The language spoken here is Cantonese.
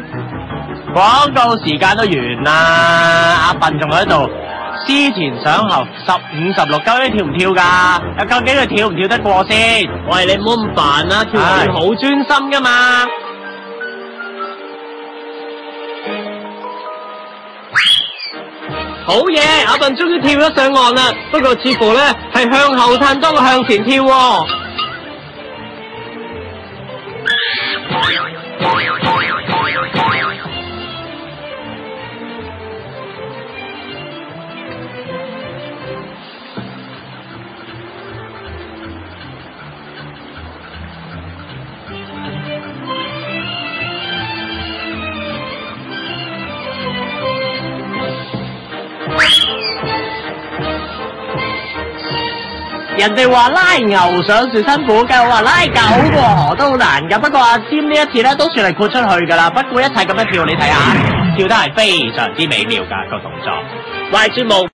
廣告時間都完啦，阿笨仲喺度思前想後，15、16，究竟跳唔跳噶？究竟佢跳唔跳得過先？ 喂，你唔好咁煩啦，跳舞好專心噶嘛。好嘢，阿笨終於跳咗上岸啦，不過似乎咧係向後褪多過向前跳喎。 人哋話拉牛上樹辛苦嘅，我話拉狗過河都好難噶。不過阿占呢一次咧都算係豁出去噶啦。不過一切咁樣跳，你睇下，跳得係非常之美妙噶個動作。 喂，節目。